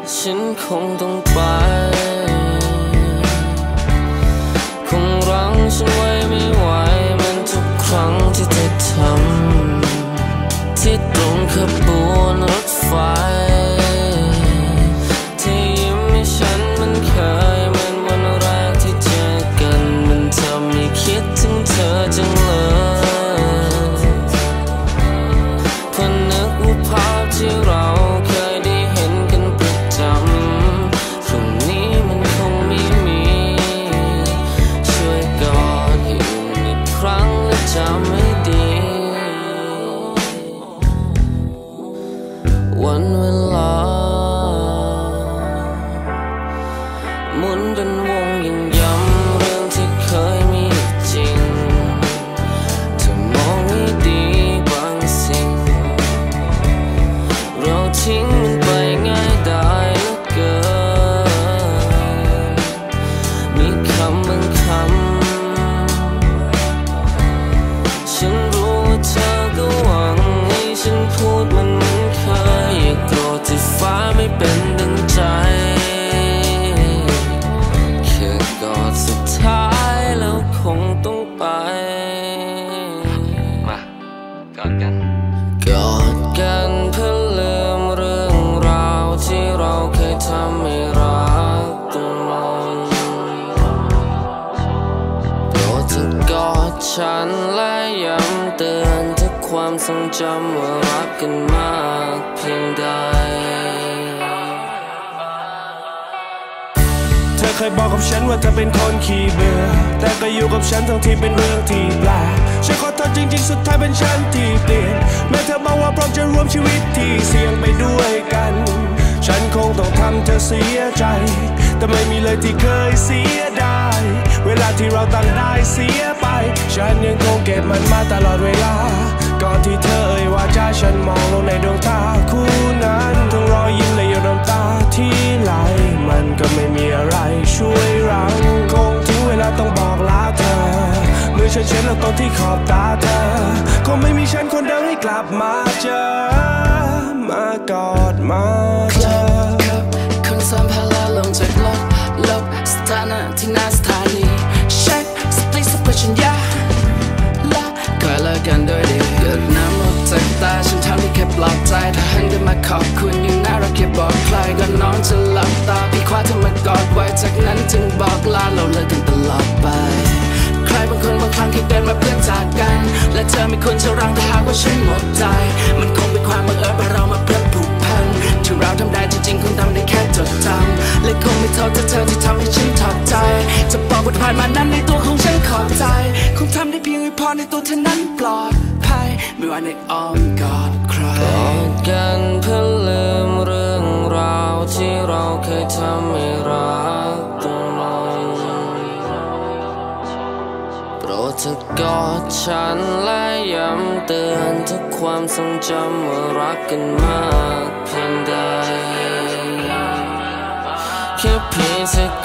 ฉันคงต้องไปคงรั้งฉันไว้ไม่ไหวมันทุกครั้งที่เธอทำที่ตรงขบวนรถไฟที่ยิ้มให้ฉันมันเคยเหมือนวันแรกที่เจอกันมันทำให้คิดถึงเธอจังเลยพอนึกว่าภาพที่เราเคยได้เห็นกันประจำพรุ่งนี้มันคงไม่มีช่วยกอดให้อุ่นอีกครั้งและจำให้ดีวันเวลาหมุนเป็นวงยังย้ำเรื่องที่เคยมีจริงเธอมองให้ดีบางสิ่งเราทิ้งมันไปง่ายได้เหลือเกินมีคำบางคำฉันรู้ว่าเธอก็หวังให้ฉันพูดมันเหมือนเคยอย่าโกรธที่ฟ้าไม่เป็นดังใจแค่กอดสุดท้ายแล้วคงต้องไปมากอดกันกอดกันเพื่อลืมเรื่องราวที่เราเคยทำให้รักต้องมองโปรดเธอกอดฉันและย้ำเตือนทุกความทรงจำว่ารักกันมากเพียงใดเธอเคยบอกกับฉันว่าเธอเป็นคนขี้เบื่อแต่ก็อยู่กับฉันทั้งที่เป็นเรื่องที่แปลกฉันขอโทษจริงๆสุดท้ายเป็นฉันที่เปลี่ยนแม้เธอบอกว่าพร้อมจะร่วมชีวิตที่เสี่ยงไปด้วยกันฉันคงต้องทำเธอเสียใจแต่ไม่มีเลยที่เคยเสียดายเวลาที่เราต่างได้เสียไปฉันยังคงเก็บมันมาตลอดเวลาก่อนที่เธอว่าจะฉันมองลงในดวงตาคู่นั้นทั้งรอยยิ้มและหยดน้ำตาที่ไหลมันก็ไม่มีอะไรช่วยรั้งคงถึงเวลาต้องบอกลาเธอเมื่อฉันเช็ดแล้วตรงที่ขอบตาเธอคงไม่มีฉันคนเดิมให้กลับมาเจอมากอดมาเจอคนสัมภาระลงจากรถลบสถานะที่หน้าสถานีเช็คสติสัพชัญญาละเคยเลิกกันด้วยดีหยดน้ำออกจากตาฉันทำได้แค่ปลอบใจถ้าหันกลับมาขอบคุณยังน่ารักแค่บอกใครก่อนน้องจะหลับตาพี่คว้าเธอมากอดไว้จากนั้นจึงบอกลาเราเลิกกันตลอดไปใครบางคนบางครั้งที่เดินมาเพื่อจากกันและเธอไม่ควรจะรังถ้าหากว่าฉันหมดใจมันคงเป็นความบังเอิญว่าเรามาเพื่อผูกพันที่เราทำได้จริงๆคงทำได้แค่จดจำและคงไม่โทษเธอที่ทำให้ฉันถอดใจจะบอกว่าผ่านมานั้นในตัวของฉันขอบใจคงทำได้เพียงให้พอในตัวเธอนั้นปลอดภัยไม่ว่าในอ้อมกอดใครกอดกันเพื่อลืมเรื่องราวที่เราเคยทำให้รักต้องมองโปรดเธอกอดฉันและย้ำเตือนทุกความทรงจำว่ารักกันมากเพียงใดแค่เพียงเธอ